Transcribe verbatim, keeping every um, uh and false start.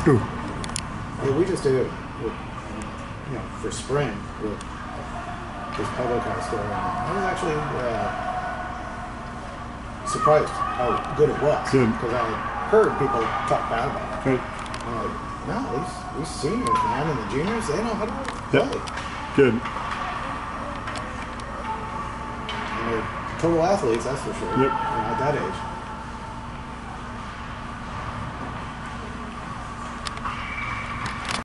Ooh. Yeah, we just did it with, you know, for spring with this public house store. And I was actually uh, surprised how good it was. Good. Because I had heard people talk bad about it. Good. I'm like, no, these, these seniors, man, and the juniors, they know how to play. Yep. Good. And they're total athletes, that's for sure. Yep. You know, at that age.